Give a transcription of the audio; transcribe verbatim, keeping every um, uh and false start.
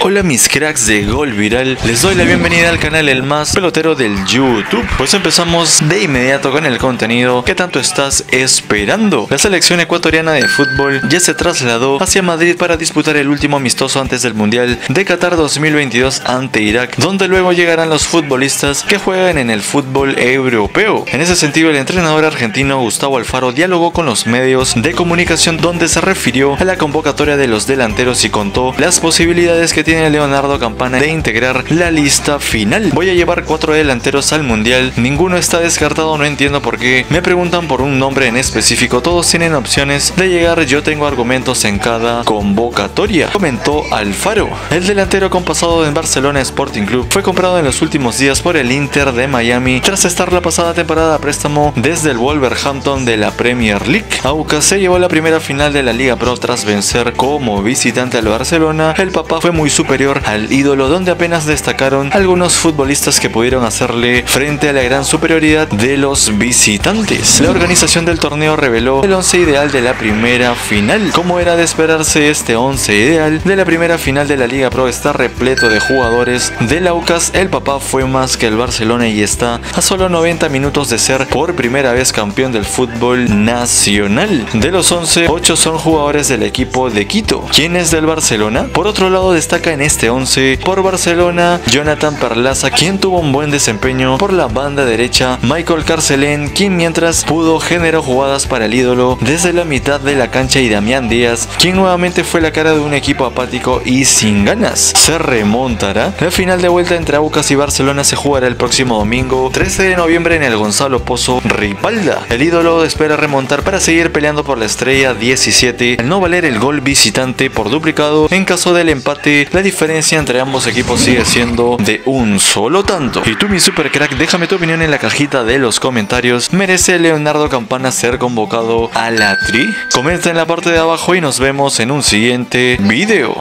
Hola mis cracks de Gol Viral, les doy la bienvenida al canal el más pelotero del YouTube. Pues empezamos de inmediato con el contenido que tanto estás esperando. La selección ecuatoriana de fútbol ya se trasladó hacia Madrid para disputar el último amistoso antes del Mundial de Qatar dos mil veintidós ante Irak, donde luego llegarán los futbolistas que juegan en el fútbol europeo. En ese sentido, el entrenador argentino Gustavo Alfaro dialogó con los medios de comunicación, donde se refirió a la convocatoria de los delanteros y contó las posibilidades que tiene Leonardo Campana de integrar la lista final. Voy a llevar cuatro delanteros al mundial, ninguno está descartado, no entiendo por qué me preguntan por un nombre en específico, todos tienen opciones de llegar, yo tengo argumentos en cada convocatoria, comentó Alfaro. El delantero con pasado en Barcelona Sporting Club fue comprado en los últimos días por el Inter de Miami tras estar la pasada temporada a préstamo desde el Wolverhampton de la Premier League. Aucas se llevó la primera final de la Liga Pro tras vencer como visitante al Barcelona. El papá fue muy superior al ídolo, donde apenas destacaron algunos futbolistas que pudieron hacerle frente a la gran superioridad de los visitantes. La organización del torneo reveló el once ideal de la primera final. Como era de esperarse, este once ideal de la primera final de la Liga Pro está repleto de jugadores del Aucas. El papá fue más que el Barcelona y está a solo noventa minutos de ser por primera vez campeón del fútbol nacional. De los once, ocho son jugadores del equipo de Quito. ¿Quién es del Barcelona? Por otro lado, destaca en este once por Barcelona Jonathan Perlaza, quien tuvo un buen desempeño. Por la banda derecha, Michael Carcelén, quien mientras pudo generó jugadas para el ídolo desde la mitad de la cancha, y Damián Díaz, quien nuevamente fue la cara de un equipo apático y sin ganas. ¿Se remontará? La final de vuelta entre Aucas y Barcelona se jugará el próximo domingo trece de noviembre en el Gonzalo Pozo Ripalda. El ídolo espera remontar para seguir peleando por la estrella diecisiete al no valer el gol visitante por duplicado. En caso del empate, la diferencia entre ambos equipos sigue siendo de un solo tanto. Y tú, mi super crack, déjame tu opinión en la cajita de los comentarios. ¿Merece Leonardo Campana ser convocado a la tri? Comenta en la parte de abajo y nos vemos en un siguiente video.